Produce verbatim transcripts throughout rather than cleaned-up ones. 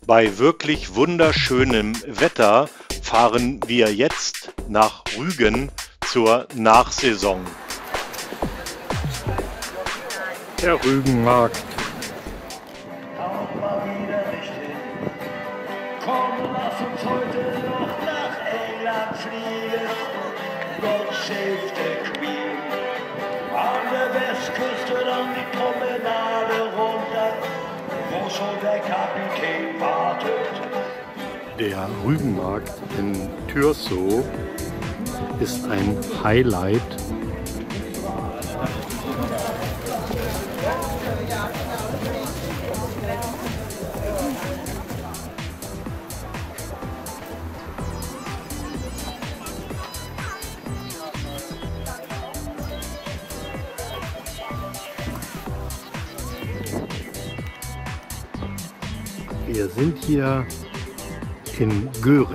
Bei wirklich wunderschönem Wetter fahren wir jetzt nach Rügen zur Nachsaison. Der Rügenmarkt. Komm, lass uns heute noch nach England fliegen. God save the Queen. An der Westküste dann die Promenade runter, wo schon der Kapitän wartet. Der Rügenmarkt in Thürsow ist ein Highlight. Wir sind hier in Göhren.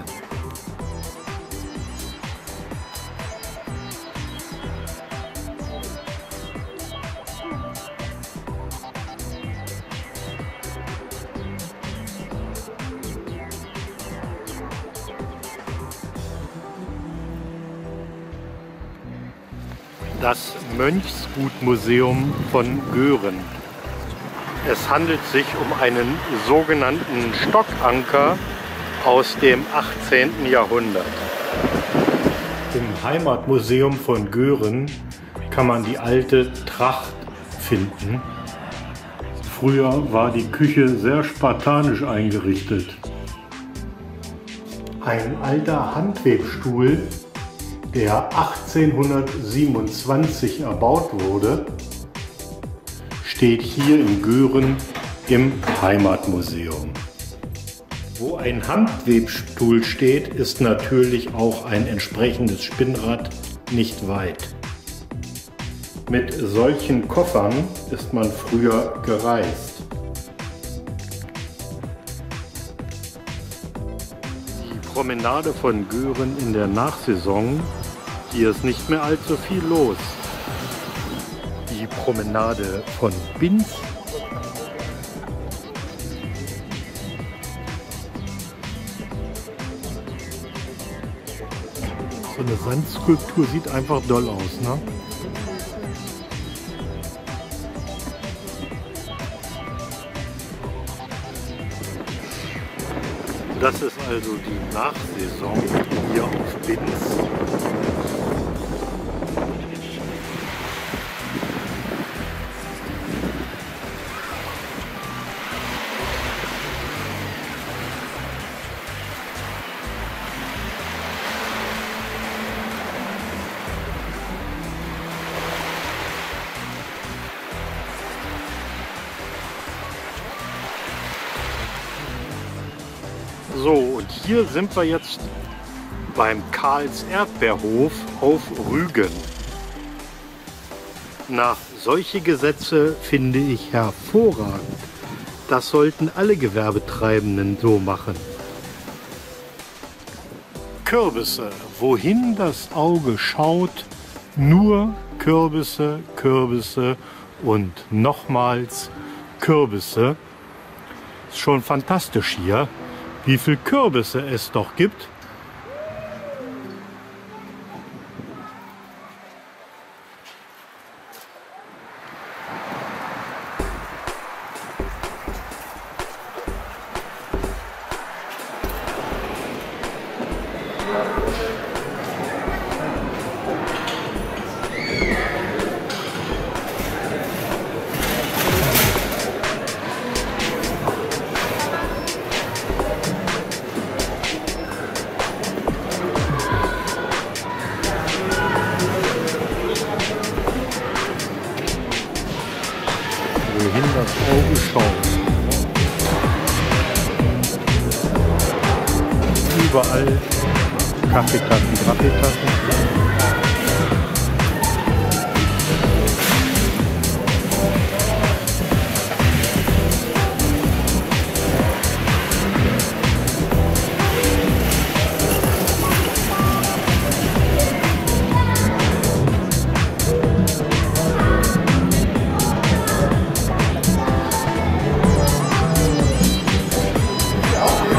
Das Mönchsgutmuseum von Göhren. Es handelt sich um einen sogenannten Stockanker aus dem achtzehnten Jahrhundert. Im Heimatmuseum von Göhren kann man die alte Tracht finden. Früher war die Küche sehr spartanisch eingerichtet. Ein alter Handwebstuhl, der achtzehnhundertsiebenundzwanzig erbaut wurde, steht hier in Göhren im Heimatmuseum. Wo ein Handwebstuhl steht, ist natürlich auch ein entsprechendes Spinnrad nicht weit. Mit solchen Koffern ist man früher gereist. Die Promenade von Göhren in der Nachsaison, hier ist nicht mehr allzu viel los. Die Promenade von Binz. So eine Sandskulptur sieht einfach doll aus, ne? Das ist also die Nachsaison hier auf Binz. So, und hier sind wir jetzt beim Karls Erdbeerhof auf Rügen. Na, solche Gesetze finde ich hervorragend. Das sollten alle Gewerbetreibenden so machen. Kürbisse, wohin das Auge schaut, nur Kürbisse, Kürbisse und nochmals Kürbisse. Ist schon fantastisch hier, wie viel Kürbisse es doch gibt. Wohin das Auge schaut. Überall Kaffeetassen, Kaffeetassen.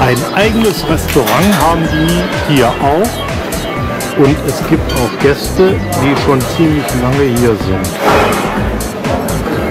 Ein eigenes Restaurant haben die hier auch und es gibt auch Gäste, die schon ziemlich lange hier sind.